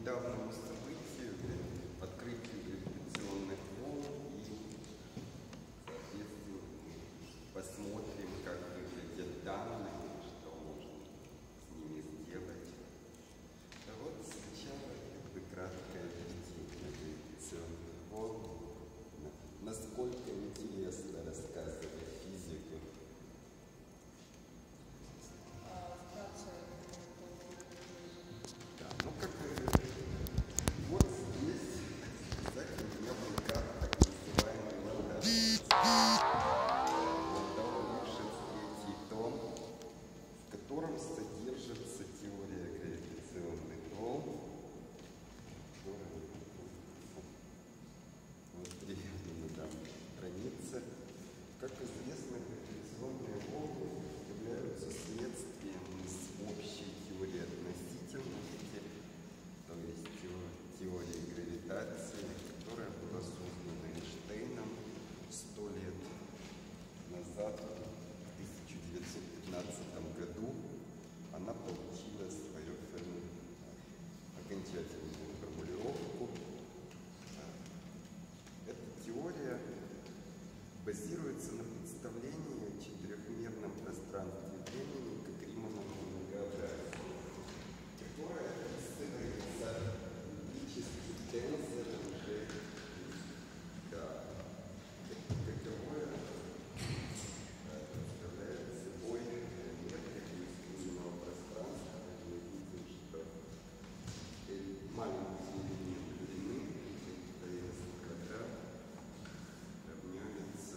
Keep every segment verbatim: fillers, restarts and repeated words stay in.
недавнему событию, открытию гравитационных волн, и, соответственно, посмотрим, как выглядят данные, что можно с ними сделать. А вот сначала как бы краткое введение гравитационных волн. Насколько интересно рассказывать физику. Да, ну как вот здесь, кстати, у меня в руках так называемый Ландау. Ландау-Липшиц третий том, в котором содержится теория гравитационных волн. Вот примерно там страница. Как известно, гравитационные волны являются следствием из общей теории относительности, то есть теории гравитации, которая была создана Эйнштейном сто лет назад, в тысяча девятьсот пятнадцатом году. Она получила свою окончательную формулировку. Эта теория базируется на представлении о четырехмерном пространстве времени как Римановом многообразии, которое описывается логическим тензором G, да, каковое представляет собой метрику искусственного пространства. Мы видим, что маленькие элементы длины, ds квадрат, равняется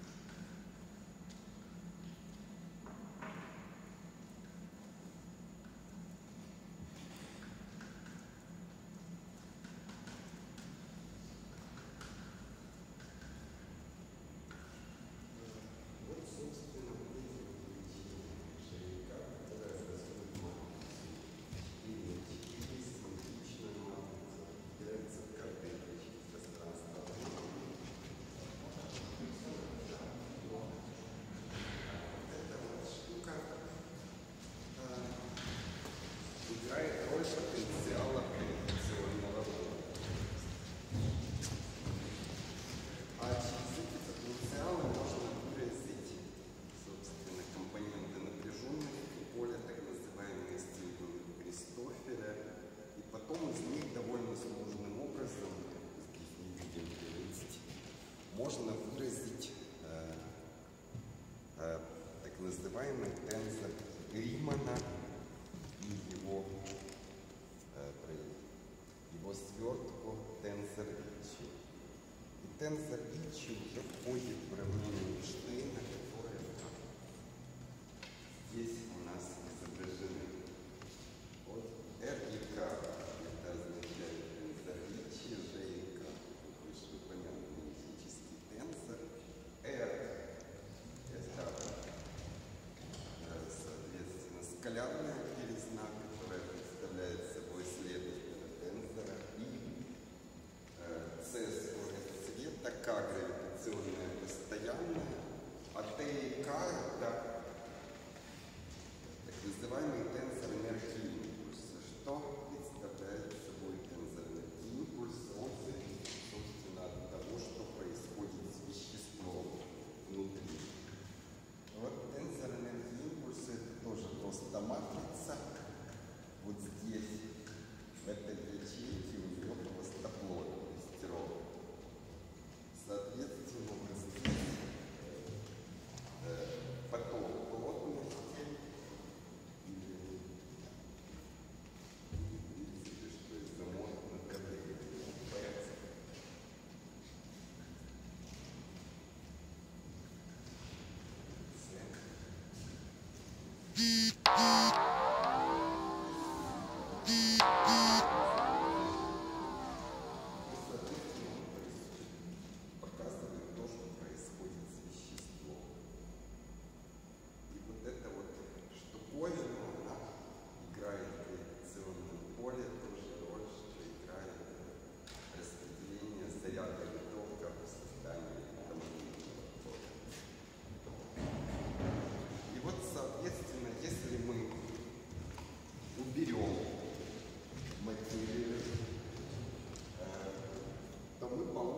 вот, собственно, величина ЖК, которая образует матрицу. И четыре симметричная матрица является в каждой точке пространства. Эта вот штука а, играет роль потенциала гравитационного поля. А через эти потенциалы можно выразить, собственно, компоненты напряженности поля, так называемые степени Кристофеля, и потом из них довольно сложным образом, здесь не видим привести, можно выразить э, э, так называемый тензор Римана и его, э, его свертку тензор Ричи. И тензор Ричи уже входит в уравнение Эйнштейна, которое здесь у нас изображены. Вот R и K это означает тензор Ричи, G и K такой вышеупомянутый физический тензор. R это, соответственно, скалярная белизна, которая представляет собой следователя тензора, и C скорость света, K гравитационная постоянная, а T и K это так называемый тензор энергии импульса. Что представляет собой тензор энергии импульса? Он зависит, собственно, от того, что происходит с веществом внутри. Вот тензор энергии импульса это тоже просто матрица. Вот здесь, в этой ячейке, у нее просто плотность ровно. Соответственно, вот здесь э, поток плотности или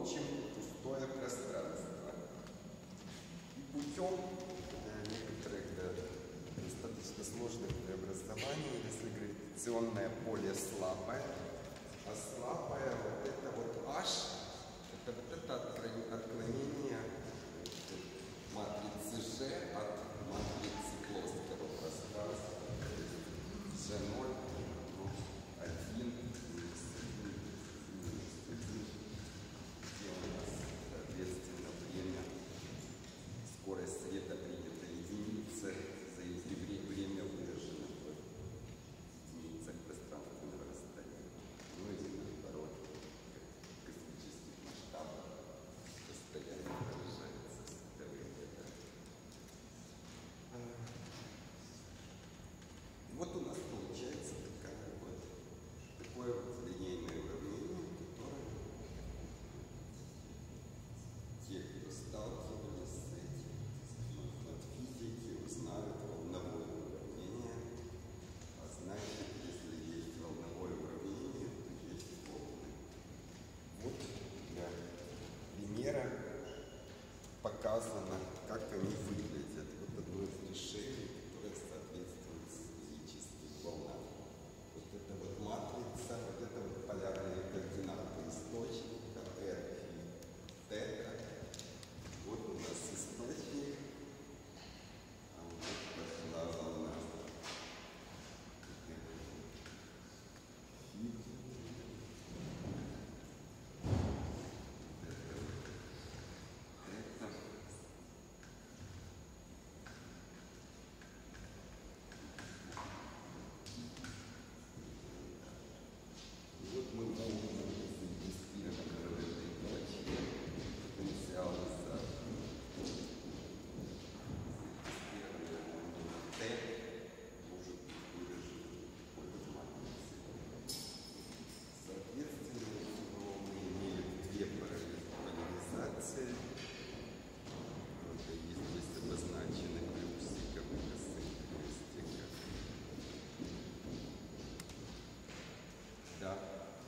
чем пустое пространство. И путем э, некоторых э, достаточно сложных преобразований, если гравитационное поле слабое, а слабое вот это вот H, это вот это отклонение матрицы G от матрицы плоского пространства. G ноль, один, где у нас, соответственно, время, скорость света принята единица, время выражено в единицах пространственного расстояния. Ну или наоборот, в космических масштабах расстояние выражается световым ветром. Вот у нас получается такая вот, такое вот линейное уравнение, которое те, кто сталкивались с этим от физики, узнают волновое уравнение. А значит, если есть волновое уравнение, то есть волны. Вот для примера показано, как они выглядят. Вот одно из решений, которое соответствует физическим волнам. Вот это вот матрица, вот это вот полярные координаты источника, R и θ. Вот у нас источник, а вот пошла волна. Вот мы можем зарегистрировать в этой точке потенциал за Т может быть выражен в поле матрицы. Соответственно, всего мы имеем две поляризации. Это есть здесь обозначены плюсиком и косым крестиком. Да.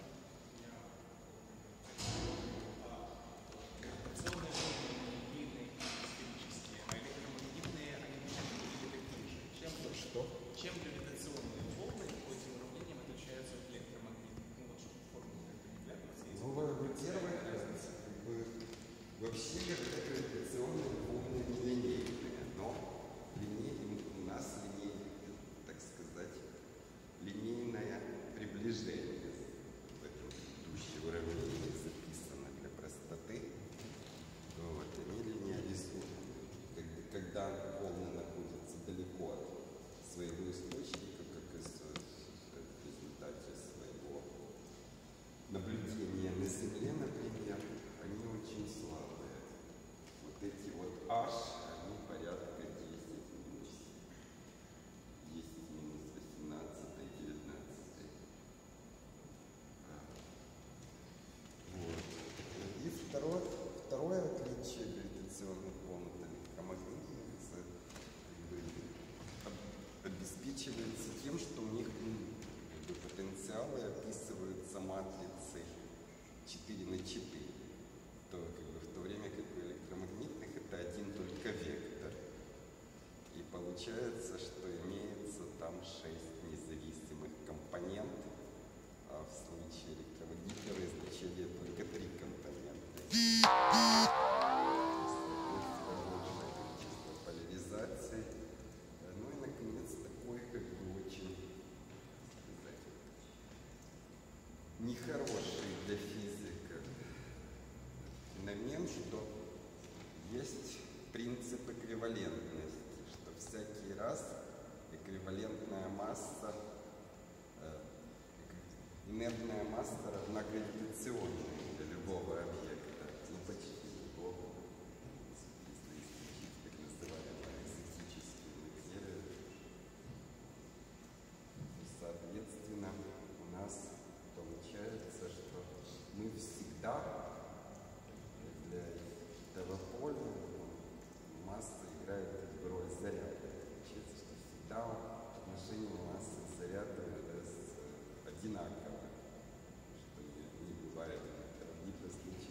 Что? Чем гравитационные волны по этим уравнениям отличаются от электромагнитных? Ну вот, чтобы формула как-то не глядываться. Ну, во-первых, как бы, вообще гравитационные волны не линейные, но линейные, у нас линейное, так сказать, линейное приближение в этом предыдущем уравнении записано для простоты. Вот, они линеаризуемы. Когда волны находятся далеко от своего источника, как из, в результате своего наблюдения на Земле, например, они очень слабые. Вот эти вот H, они порядка десять минус, десять минус восемнадцать, девятнадцать. Вот. И второе, второе отличие гравитационных волн от электромагнитных обеспечивается тем, что у них как бы, потенциалы описываются матрицей четыре на четыре. То, как бы, в то время как у электромагнитных это один только вектор. И получается, что имеется там шесть независимых компонентов, а в случае электромагнитного излучения только три компонента. Количество поляризации. Ну и, наконец, такой, как бы, очень, сказать, нехороший для физика феномен, что есть принцип эквивалентности, что всякий раз эквивалентная масса, э, инертная масса равна гравитационной для любого объекта, ну почти любого, если исключить так называемые экзотические материи. Соответственно, у нас получается, что мы всегда для этого поля масса играет как бы роль заряда. Получается, что всегда отношение массы к заряду одинаково, что не, не бывает ни в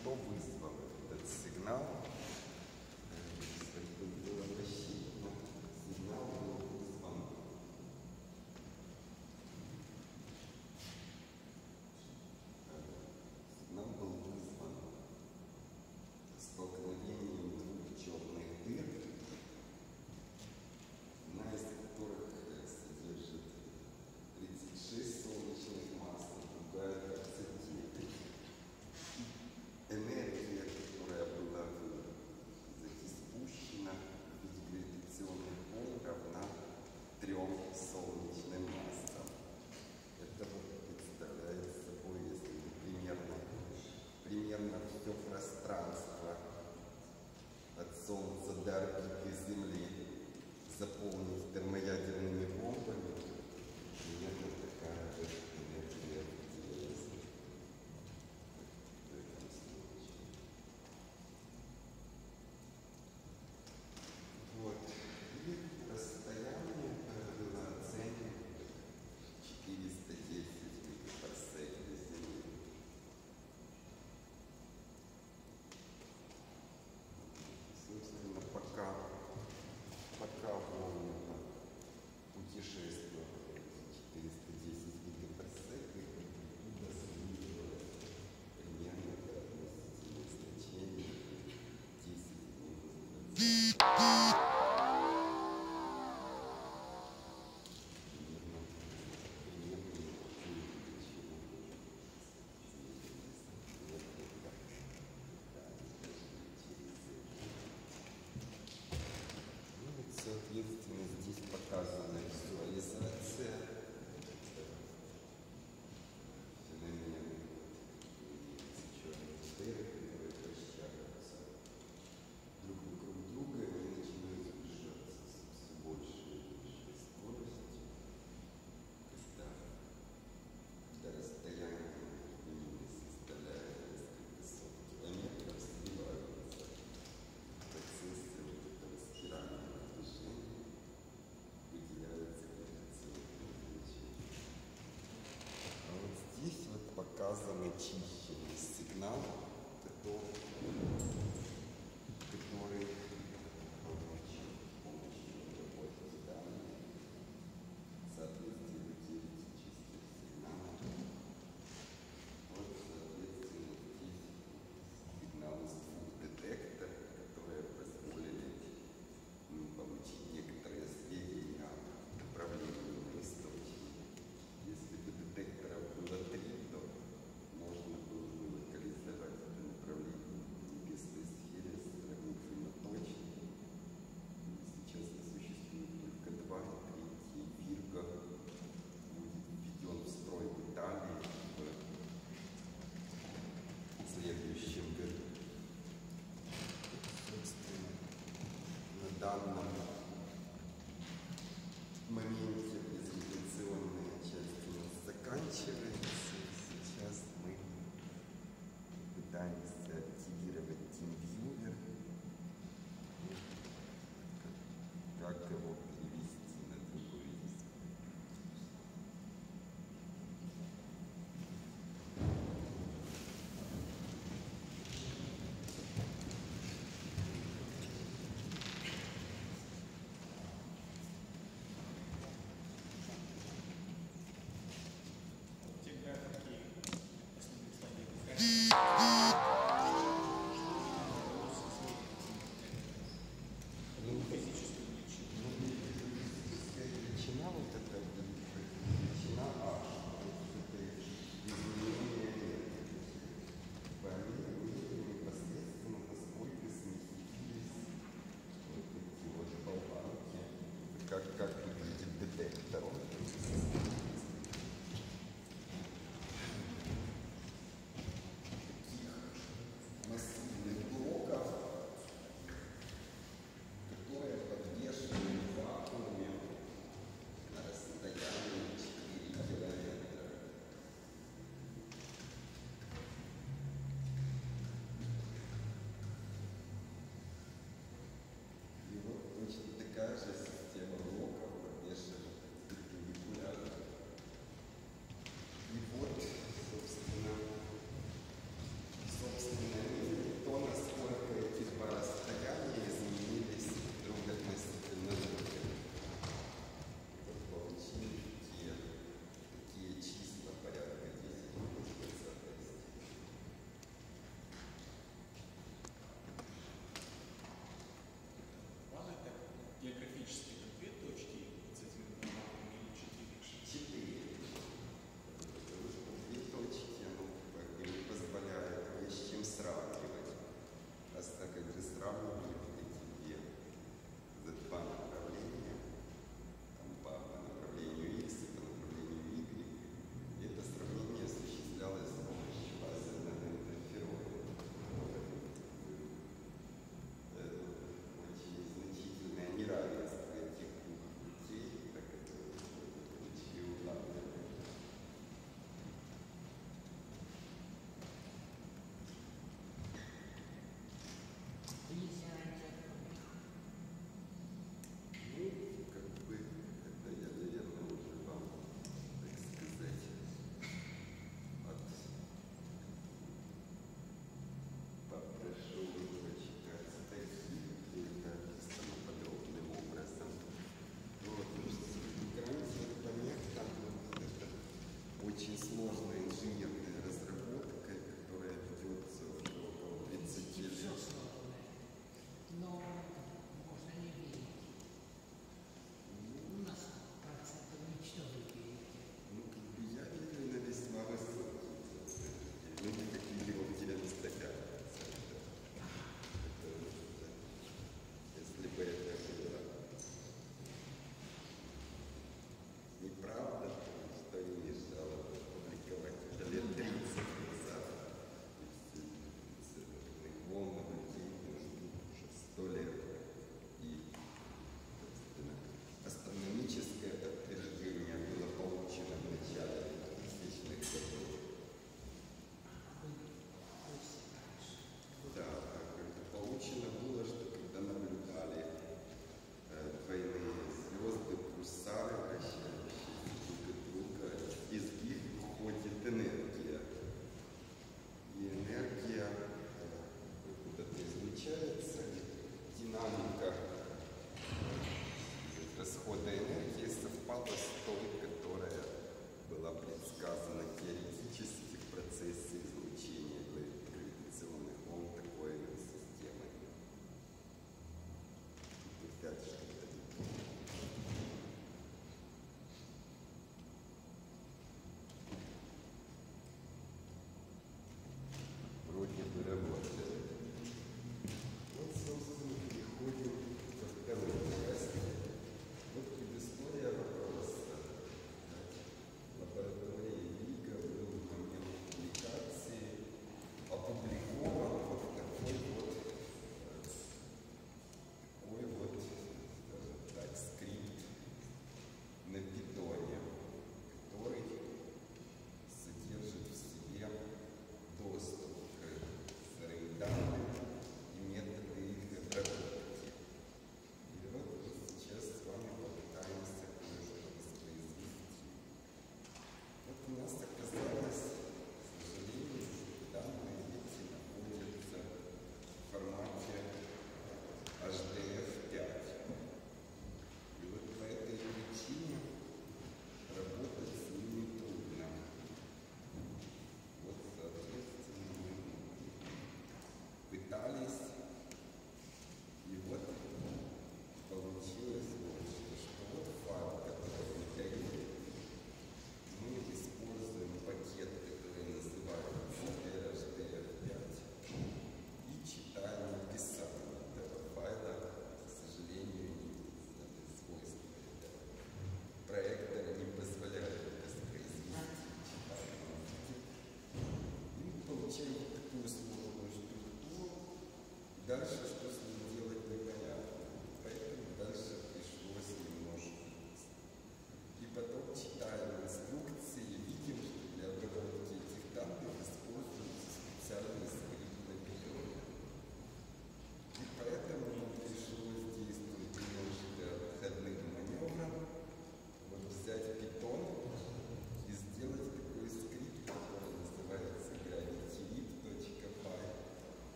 что вызвало этот сигнал. Если бы было рассчитано, сигнал был вызван сигнал был вызван столкновением двух черных дыр, одна из которых содержит тридцать шесть солнечных масс, другая двадцать девять. Энергия, которая была здесь спущена в виде гравитационных волн, равна трем солнечным массам. Это вот представляет собой, если вы примерно, примерно все пространство от Солнца до орбиты Земли заполнить термоядерными бомбами, примерно такая же энергия выделяется в этом случае. Вот. И расстояние было оценено четыреста десять мегапарсек до Земли. Собственно, пока, пока волны путешествовали четыреста десять мегапарсек, их амплитуда снижалась примерно до относительных значений десять минус двадцать. Соответственно, здесь показана визуализация феномена черных дыр, которые вращаются друг вокруг друга, и они начинают сближаться с все большей и большей скоростью, когда, когда расстояние между ними составляет несколько сот километров, сливаются процессы вот этого спирального движения, выделяются гравитационные излучения. А вот здесь вот показан очищенный сигнал, который, который получен с помощью работы с данными в соответствии с теоретических сигналов. Вот, соответственно, здесь сигнал из двух детекторов, которые позволили ну, получить некоторые сведения о направлении на источник. Если бы детекторов было три, то можно было бы локализовать это направление в небесной сфере сравнительно точно. Сейчас существует только два, и третий Вирго будет введен в строй в Италии в следующем году. Собственно, на данном моменте презентационная часть у нас заканчивается. Сейчас мы пытаемся активировать TeamViewer. Как его перевести на другой язык? Те графики, основные слайды, физическую величину. Физическая величина, вот эта величина H, то есть это изменение энергии. По мере непосредственно, насколько сместились вот эти вот болванки, как, как выглядит детектор.